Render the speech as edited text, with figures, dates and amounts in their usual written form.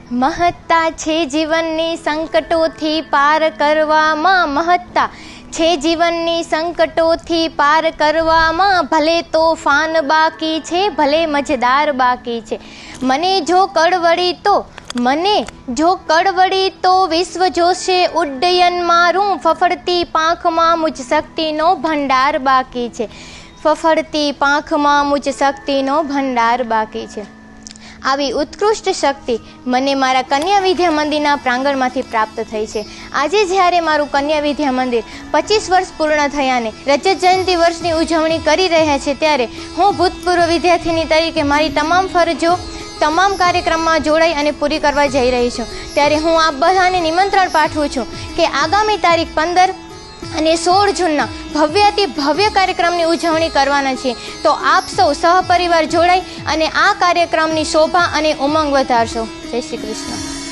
મહત્તા છે જીવનની સંકટોથી પાર કરવામાં, મહત્તા છે જીવનની સંકટોથી પાર કરવામાં, ભલે તોફાન બાકી છે, ભલે મજદાર બાકી છે, મને જો કડવડી તો વિશ્વ જોશે ઉડ્ડયન મારું, ફફડતી પાંખમાં મુજ શક્તિનો ભંડાર બાકી છે, ફફડતી પાંખમાં મુજ શક્તિનો ભંડાર બાકી છે. આવી ઉત્કૃષ્ટ શક્તિ મને મારા કન્યા વિદ્યા મંદિરના પ્રાંગણમાંથી પ્રાપ્ત થઈ છે. આજે જ્યારે મારું કન્યા વિદ્યા મંદિર 25 વર્ષ પૂર્ણ થયાને રજત જયંતિ વર્ષની ઉજવણી કરી રહ્યા છે, ત્યારે હું ભૂતપૂર્વ વિદ્યાર્થીની તરીકે મારી તમામ ફરજો તમામ કાર્યક્રમમાં જોડાઈ અને પૂરી કરવા જઈ રહી છું. ત્યારે હું આપ બધાને નિમંત્રણ પાઠવું છું કે આગામી તારીખ 15 અને 16 જૂનના ભવ્યાતિ ભવ્ય કાર્યક્રમની ઉજવણી કરવાના છીએ. તો આપ સૌ સહપરિવાર જોડાઈ અને આ કાર્યક્રમની શોભા અને ઉમંગ વધારશો. જય શ્રી કૃષ્ણ.